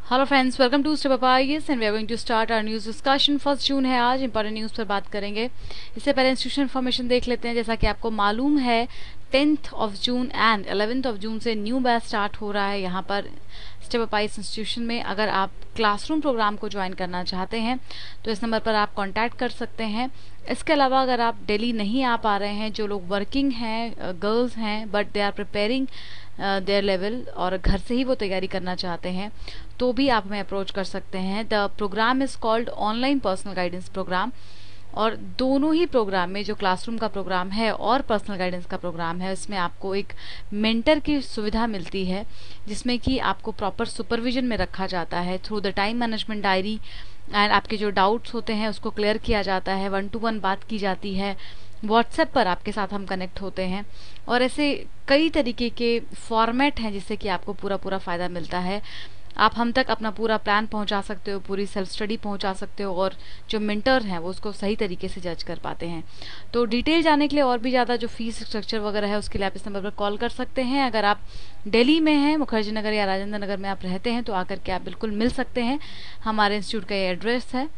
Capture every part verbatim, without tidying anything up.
Hello friends, welcome to step up IAS and we are going to start our news discussion. First June है आज, important news पर बात करेंगे। इससे पहले इंस्टीट्यूशन इन्फॉर्मेशन देख लेते हैं। जैसा कि आपको मालूम है, tenth of June and eleventh of June से न्यू बैच स्टार्ट हो रहा है यहाँ पर स्टेप अप आईएएस इंस्टीट्यूशन में। अगर आप क्लासरूम प्रोग्राम को ज्वाइन करना चाहते हैं तो इस नंबर पर आप कॉन्टैक्ट कर सकते हैं। इसके अलावा अगर आप दिल्ली नहीं आ पा रहे हैं, जो लोग वर्किंग हैं, गर्ल्स हैं, but they are preparing their level और घर से ही वो तैयारी करना चाहते हैं, तो भी आप हमें अप्रोच कर सकते हैं। The programme is called online personal guidance programme, और दोनों ही प्रोग्राम में, जो क्लासरूम का प्रोग्राम है और पर्सनल गाइडेंस का प्रोग्राम है, उसमें आपको एक मेंटर की सुविधा मिलती है, जिसमें कि आपको प्रॉपर सुपरविजन में रखा जाता है through the time management diary. And आपके जो डाउट्स होते हैं उसको क्लियर किया जाता है, वन टू वन बात की जाती है, व्हाट्सएप पर आपके साथ हम कनेक्ट होते हैं, और ऐसे कई तरीके के फॉर्मेट हैं जिससे कि आपको पूरा पूरा फ़ायदा मिलता है। आप हम तक अपना पूरा प्लान पहुंचा सकते हो, पूरी सेल्फ स्टडी पहुंचा सकते हो, और जो मेंटर हैं वो उसको सही तरीके से जज कर पाते हैं। तो डिटेल जाने के लिए और भी ज़्यादा जो फीस स्ट्रक्चर वगैरह है उसके लिए आप इस नंबर पर कॉल कर सकते हैं। अगर आप दिल्ली में हैं, मुखर्जी नगर या राजेंद्र नगर में आप रहते हैं, तो आकर के आप बिल्कुल मिल सकते हैं। हमारे इंस्टीट्यूट का ये एड्रेस है।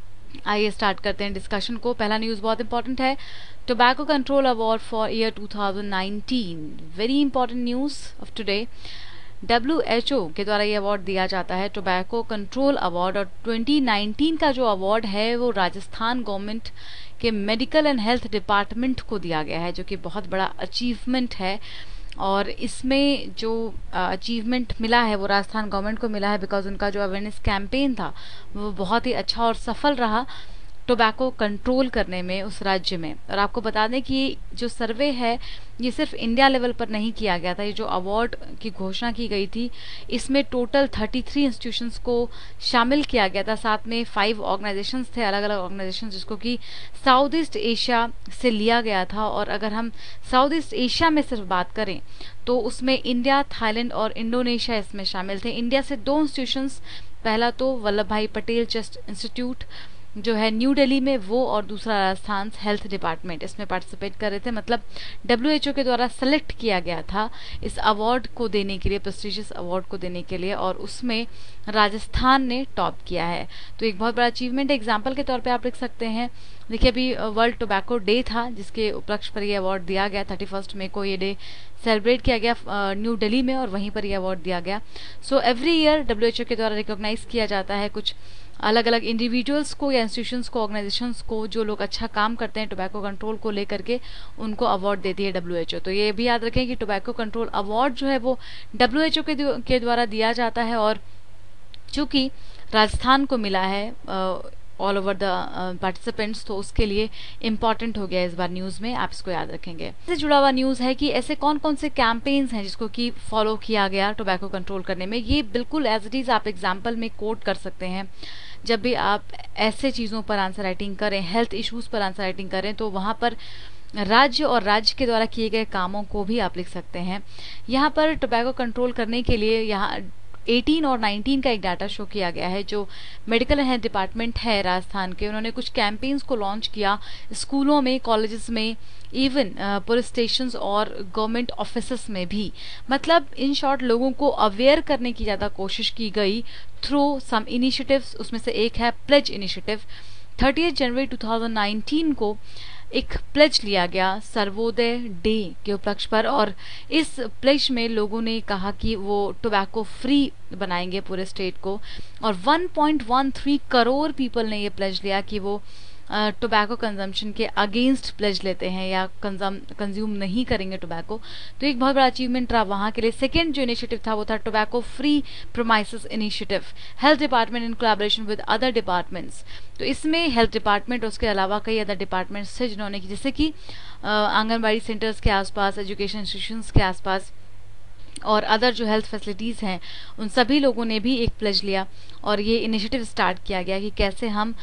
आइए स्टार्ट करते हैं डिस्कशन को। पहला न्यूज़ बहुत इंपॉर्टेंट है, tobacco control award for year two thousand nineteen. Very important news of today. W H O के द्वारा ये अवार्ड दिया जाता है, टोबैको कंट्रोल अवार्ड, और ट्वेंटी नाइनटीन का जो अवार्ड है वो राजस्थान गवर्नमेंट के मेडिकल एंड हेल्थ डिपार्टमेंट को दिया गया है, जो कि बहुत बड़ा अचीवमेंट है। और इसमें जो अचीवमेंट मिला है वो राजस्थान गवर्नमेंट को मिला है, बिकॉज उनका जो अवेयरनेस कैंपेन था वो बहुत ही अच्छा और सफल रहा टोबैको कंट्रोल करने में उस राज्य में। और आपको बता दें कि जो सर्वे है ये सिर्फ इंडिया लेवल पर नहीं किया गया था। ये जो अवार्ड की घोषणा की गई थी, इसमें टोटल थर्टी थ्री इंस्टीट्यूशंस को शामिल किया गया था। साथ में फाइव ऑर्गेनाइजेशंस थे, अलग अलग ऑर्गेनाइजेशंस, जिसको कि साउथ ईस्ट एशिया से लिया गया था। और अगर हम साउथ ईस्ट एशिया में सिर्फ बात करें तो उसमें इंडिया, थाईलैंड और इंडोनेशिया इसमें शामिल थे। इंडिया से दो इंस्टीट्यूशंस, पहला तो वल्लभ भाई पटेल चेस्ट इंस्टीट्यूट जो है न्यू दिल्ली में, वो, और दूसरा राजस्थान हेल्थ डिपार्टमेंट इसमें पार्टिसिपेट कर रहे थे। मतलब डब्ल्यू एच ओ के द्वारा सेलेक्ट किया गया था इस अवार्ड को देने के लिए, प्रेस्टिजियस अवार्ड को देने के लिए, और उसमें राजस्थान ने टॉप किया है। तो एक बहुत बड़ा अचीवमेंट। एग्जाम्पल के तौर पे आप लिख सकते हैं, देखिए अभी वर्ल्ड टोबैको डे था जिसके उपलक्ष्य पर यह अवार्ड दिया गया। थर्टी फर्स्ट मई को ये डे सेलिब्रेट किया गया न्यू दिल्ली में, और वहीं पर यह अवार्ड दिया गया। So every year W H O के द्वारा रिकॉग्नाइज किया जाता है कुछ अलग अलग इंडिविजुअल्स को या इंस्टीट्यूशंस को, ऑर्गेनाइजेशंस को, जो लोग अच्छा काम करते हैं टोबैको कंट्रोल को लेकर के, उनको अवार्ड देती है डब्ल्यू एच ओ। तो ये भी याद रखें कि टोबैको कंट्रोल अवार्ड जो है वो डब्ल्यू एच ओ के, के द्वारा दिया जाता है, और चूंकि राजस्थान को मिला है ऑल ओवर द पार्टिसिपेंट्स, तो उसके लिए इम्पॉर्टेंट हो गया इस बार न्यूज़ में, आप इसको याद रखेंगे। इससे जुड़ा हुआ न्यूज़ है कि ऐसे कौन कौन से कैंपेन्स हैं जिसको कि फॉलो किया गया टोबैको कंट्रोल करने में। ये बिल्कुल एज इट इज़ आप एग्जाम्पल में कोट कर सकते हैं। जब भी आप ऐसे चीज़ों पर आंसर राइटिंग करें, हेल्थ इश्यूज़ पर आंसर राइटिंग करें, तो वहाँ पर राज्य और राज्य के द्वारा किए गए कामों को भी आप लिख सकते हैं। यहाँ पर टोबैको कंट्रोल करने के लिए यहाँ एटीन और नाइनटीन का एक डाटा शो किया गया है। जो मेडिकल एंड हेल्थ डिपार्टमेंट है राजस्थान के, उन्होंने कुछ कैंपेन्स को लॉन्च किया स्कूलों में, कॉलेजेस में, इवन पुलिस स्टेशंस और गवर्नमेंट ऑफिसेस में भी। मतलब इन शॉर्ट लोगों को अवेयर करने की ज़्यादा कोशिश की गई थ्रू सम इनिशिएटिव्स। उसमें से एक है pledge initiative. Thirtieth January two thousand nineteen को एक प्लेज लिया गया सर्वोदय डे के उपलक्ष्य पर, और इस प्लेज में लोगों ने कहा कि वो टोबैको फ्री बनाएंगे पूरे स्टेट को, और one point one three crore people ने ये प्लेज लिया कि वो टोबैको कंजम्पशन के अगेंस्ट प्लेज लेते हैं या कंज्यूम नहीं करेंगे टोबैको। तो एक बहुत बड़ा अचीवमेंट रहा वहाँ के लिए। सेकेंड जो इनिशिएटिव था वो था tobacco free promises initiative, health department in collaboration with other departments. तो इसमें हेल्थ डिपार्टमेंट, उसके अलावा कई अदर डिपार्टमेंट्स थे जिन्होंने, जैसे कि आंगनबाड़ी सेंटर्स के आसपास, एजुकेशन इंस्टीट्यूशंस के आसपास, और अदर जो हेल्थ फैसिलिटीज़ हैं, उन सभी लोगों ने भी एक प्लेज लिया, और ये इनिशिएटिव स्टार्ट किया गया कि कैसे हम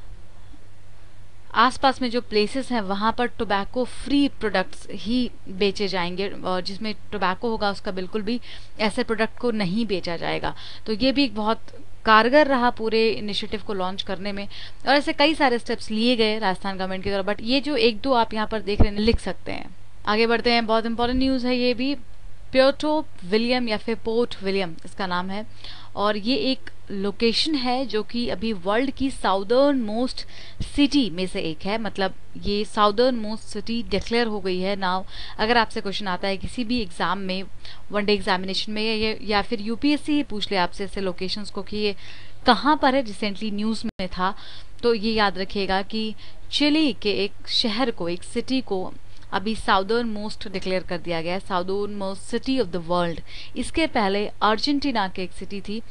आसपास में जो प्लेसेस हैं वहाँ पर टोबैको फ्री प्रोडक्ट्स ही बेचे जाएंगे, और जिसमें टोबैको होगा उसका बिल्कुल भी ऐसे प्रोडक्ट को नहीं बेचा जाएगा। तो ये भी एक बहुत कारगर रहा पूरे इनिशिएटिव को लॉन्च करने में, और ऐसे कई सारे स्टेप्स लिए गए राजस्थान गवर्नमेंट के द्वारा। बट ये जो एक दो आप यहाँ पर देख रहे हैं लिख सकते हैं। आगे बढ़ते हैं, बहुत इंपॉर्टेंट न्यूज़ है ये भी। प्योर्टो विलियम या फिर पोर्ट विलियम इसका नाम है, और ये एक लोकेशन है जो कि अभी वर्ल्ड की साउदर्न मोस्ट सिटी में से एक है। मतलब ये साउदर्न मोस्ट सिटी डिक्लेयर हो गई है नाउ। अगर आपसे क्वेश्चन आता है किसी भी एग्जाम में, वनडे एग्जामिनेशन में, या, या फिर यूपीएससी ही पूछ ले आपसे ऐसे लोकेशंस को कि ये कहाँ पर है, रिसेंटली न्यूज में था, तो ये याद रखिएगा कि चिली के एक शहर को, एक सिटी को अभी साउदर्न मोस्ट डिक्लेयर कर दिया गया है, southernmost city of the world. इसके पहले अर्जेंटीना की एक सिटी थी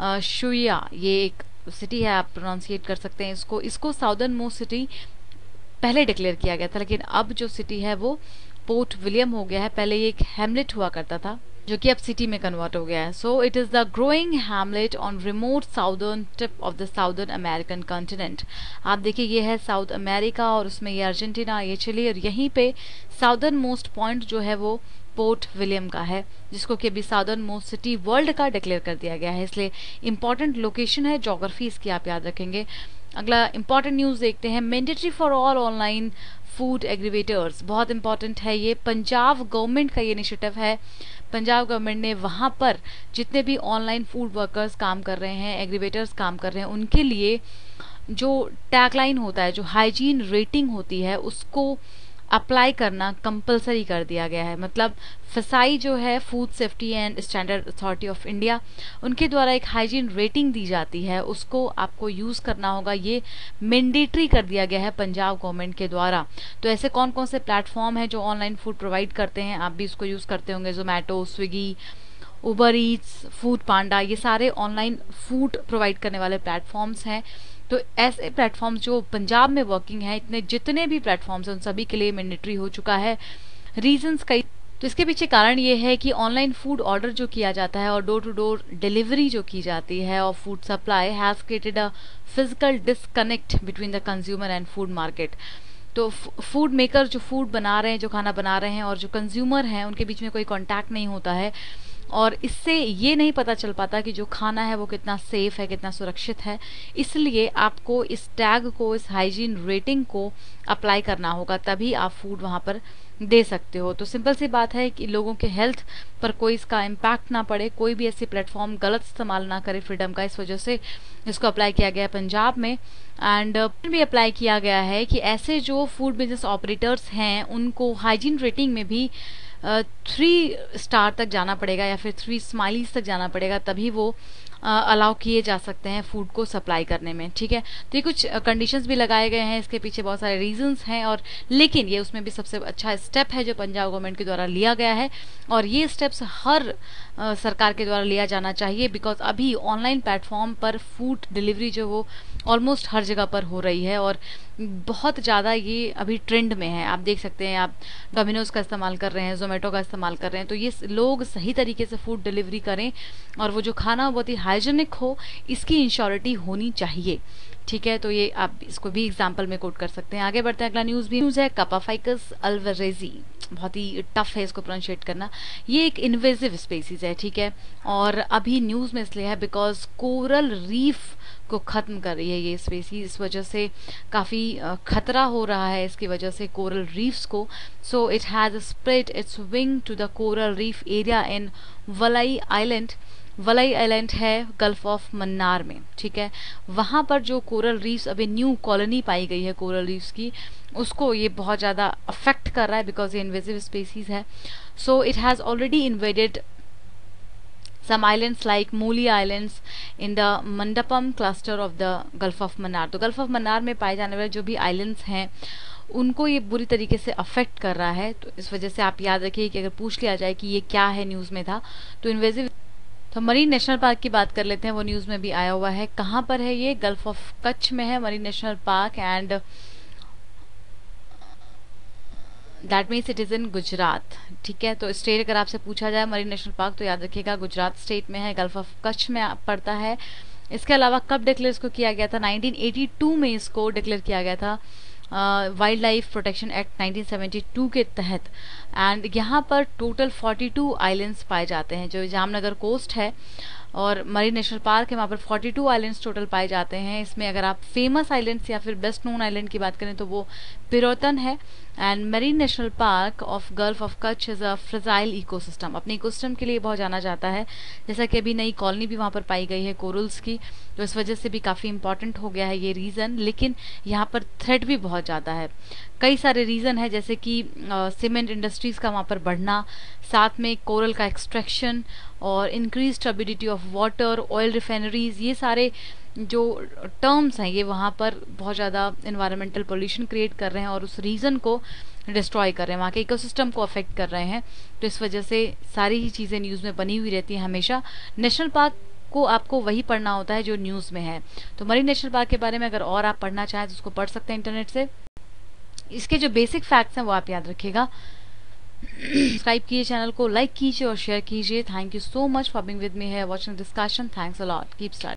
शुया, ये एक सिटी है, आप प्रोनाउंसिएट कर सकते हैं इसको, इसको साउदर्न मोस्ट सिटी पहले डिक्लेयर किया गया था, लेकिन अब जो सिटी है वो पोर्ट विलियम हो गया है। पहले ये एक हैमलेट हुआ करता था जो कि अब सिटी में कन्वर्ट हो गया है। So it is the growing hamlet on remote southern tip of the southern American continent. आप देखिए ये है साउथ अमेरिका और उसमें ये अर्जेंटीना, ये चिली, और यहीं पे साउदर्न मोस्ट पॉइंट जो है वो पोर्ट विलियम का है, जिसको कि अभी साउदर्न मोस्ट सिटी वर्ल्ड का डिक्लेयर कर दिया गया है। इसलिए इंपॉर्टेंट लोकेशन है, ज्योग्राफी इसकी आप याद रखेंगे। अगला इंपॉर्टेंट न्यूज देखते हैं, mandatory for all online food aggregators. बहुत इंपॉर्टेंट है ये, पंजाब गवर्नमेंट का ये इनिशिएटिव है। पंजाब गवर्नमेंट ने वहां पर जितने भी ऑनलाइन फूड वर्कर्स काम कर रहे हैं, एग्रीवेटर्स काम कर रहे हैं, उनके लिए जो टैगलाइन होता है, जो हाइजीन रेटिंग होती है, उसको अप्लाई करना कंपलसरी कर दिया गया है। मतलब फसाई जो है food safety and standard authority of India, उनके द्वारा एक हाइजीन रेटिंग दी जाती है, उसको आपको यूज करना होगा। ये मैंडेटरी कर दिया गया है पंजाब गवर्नमेंट के द्वारा। तो ऐसे कौन कौन से प्लेटफॉर्म है जो ऑनलाइन फूड प्रोवाइड करते हैं, आप भी इसको यूज करते होंगे, Zomato, Swiggy, Uber Eats, food panda, ये सारे ऑनलाइन फूड प्रोवाइड करने वाले प्लेटफॉर्म्स हैं। तो ऐसे प्लेटफॉर्म्स जो पंजाब में वर्किंग है, इतने जितने भी प्लेटफॉर्म्स हैं उन सभी के लिए मैंडेटरी हो चुका है। रीजंस कई, तो इसके पीछे कारण ये है कि ऑनलाइन फूड ऑर्डर जो किया जाता है और डोर टू डोर डिलीवरी जो की जाती है और food supply has created a physical disconnect between the consumer and food market. तो फूड मेकर जो फूड बना रहे हैं, जो खाना बना रहे हैं, और जो कंज्यूमर हैं, उनके बीच में कोई कांटेक्ट नहीं होता है, और इससे ये नहीं पता चल पाता कि जो खाना है वो कितना सेफ है, कितना सुरक्षित है। इसलिए आपको इस टैग को, इस हाइजीन रेटिंग को अप्लाई करना होगा, तभी आप फूड वहां पर दे सकते हो। तो सिंपल सी बात है कि लोगों के हेल्थ पर कोई इसका इम्पैक्ट ना पड़े, कोई भी ऐसी प्लेटफॉर्म गलत इस्तेमाल ना करे फ्रीडम का, इस वजह से इसको अप्लाई किया गया है पंजाब में। एंड भी अप्लाई किया गया है कि ऐसे जो फूड बिजनेस ऑपरेटर्स हैं उनको हाइजीन रेटिंग में भी थ्री uh, स्टार तक जाना पड़ेगा या फिर थ्री स्माइलीज तक जाना पड़ेगा, तभी वो अलाउ uh, किए जा सकते हैं फूड को सप्लाई करने में। ठीक है, तो ये कुछ कंडीशंस uh, भी लगाए गए हैं, इसके पीछे बहुत सारे रीजंस हैं, और लेकिन ये उसमें भी सबसे अच्छा स्टेप है जो पंजाब गवर्नमेंट के द्वारा लिया गया है, और ये स्टेप्स हर uh, सरकार के द्वारा लिया जाना चाहिए। बिकॉज अभी ऑनलाइन प्लेटफॉर्म पर फूड डिलीवरी जो वो ऑलमोस्ट हर जगह पर हो रही है और बहुत ज़्यादा ये अभी ट्रेंड में है। आप देख सकते हैं, आप डोमिनोज का इस्तेमाल कर रहे हैं, जोमेटो का इस्तेमाल कर रहे हैं, तो ये लोग सही तरीके से फूड डिलीवरी करें और वो जो खाना बहुत ही हाइजेनिक हो, इसकी इंश्योरिटी होनी चाहिए। ठीक है, तो ये आप इसको भी एग्जाम्पल में कोट कर सकते हैं। आगे बढ़ते हैं, अगला न्यूज़ भी न्यूज़ है कपाफाइकस अल्वरेजी, बहुत ही टफ है इसको प्रोनाउंशिएट करना। ये एक इन्वेजिव स्पीसीज है, ठीक है, और अभी न्यूज़ में इसलिए है बिकॉज कोरल रीफ को खत्म कर रही है ये स्पीसीज, इस वजह से काफ़ी खतरा हो रहा है इसकी वजह से कोरल रीफ्स को। So it has spread its wing to the coral reef area in Valai island. Valai island है गल्फ ऑफ मन्नार में, ठीक है, वहाँ पर जो कोरल रीफ्स अभी न्यू कॉलोनी पाई गई है कोरल रीफ्स की, उसको ये बहुत ज़्यादा अफेक्ट कर रहा है बिकॉज ये इन्वेजिव स्पीसीज है। So it has already invaded some islands like Muli Islands in the Mandapam cluster of the Gulf of Mannar। तो गल्फ ऑफ मन्नार में पाए जाने वाले जो भी आइलैंड्स हैं उनको ये बुरी तरीके से अफेक्ट कर रहा है। तो इस वजह से आप याद रखिए कि अगर पूछ लिया जाए कि ये क्या है, न्यूज़ में था, तो इन्वेजिव। तो मरीन नेशनल पार्क की बात कर लेते हैं, वो न्यूज़ में भी आया हुआ है। कहाँ पर है ये? गल्फ ऑफ कच्छ में है marine national park, and that means it is in Gujarat. ठीक है, तो स्टेट अगर आपसे पूछा जाए मरीन नेशनल पार्क तो याद रखिएगा गुजरात स्टेट में है, गल्फ ऑफ कच्छ में पड़ता है। इसके अलावा कब डिक्लेयर इसको किया गया था? नाइनटीन एटी टू में इसको डिक्लेयर किया गया था wildlife protection act nineteen seventy two के तहत। एंड यहाँ पर टोटल फोर्टी टू आइलैंड्स पाए जाते हैं। जो जामनगर कोस्ट है और मरीन नेशनल पार्क है, वहाँ पर फोर्टी टू आइलैंड्स टोटल पाए जाते हैं। इसमें अगर आप फेमस आइलैंड्स या फिर बेस्ट नोन आइलैंड की बात करें तो वो पिरोतन है, and marine national park of gulf of Kutch is a fragile ecosystem, अपने इकोसिस्टम के लिए बहुत जाना जाता है, जैसा कि अभी नई कॉलोनी भी वहाँ पर पाई गई है कोरल्स की, तो इस वजह से भी काफ़ी इंपॉर्टेंट हो गया है ये रीज़न। लेकिन यहाँ पर थ्रेट भी बहुत ज़्यादा है, कई सारे रीज़न है, जैसे कि सीमेंट इंडस्ट्रीज़ का वहाँ पर बढ़ना, साथ में कोरल का एक्सट्रैक्शन और increase turbidity of water, oil refineries, ये सारे जो टर्म्स हैं ये वहाँ पर बहुत ज़्यादा इन्वायरमेंटल पोल्यूशन क्रिएट कर रहे हैं और उस रीजन को डिस्ट्रॉय कर रहे हैं, वहाँ के इकोसिस्टम को अफेक्ट कर रहे हैं। तो इस वजह से सारी ही चीज़ें न्यूज़ में बनी हुई रहती हैं हमेशा। नेशनल पार्क को आपको वही पढ़ना होता है जो न्यूज़ में है। तो मरीन नेशनल पार्क के बारे में अगर और आप पढ़ना चाहें तो उसको पढ़ सकते हैं इंटरनेट से। इसके जो बेसिक फैक्ट्स हैं वो आप याद रखिएगा। सब्सक्राइब कीजिए चैनल को, लाइक कीजिए और शेयर कीजिए। Thank you so much for being with me here watching discussion. Thanks a lot, keep studying.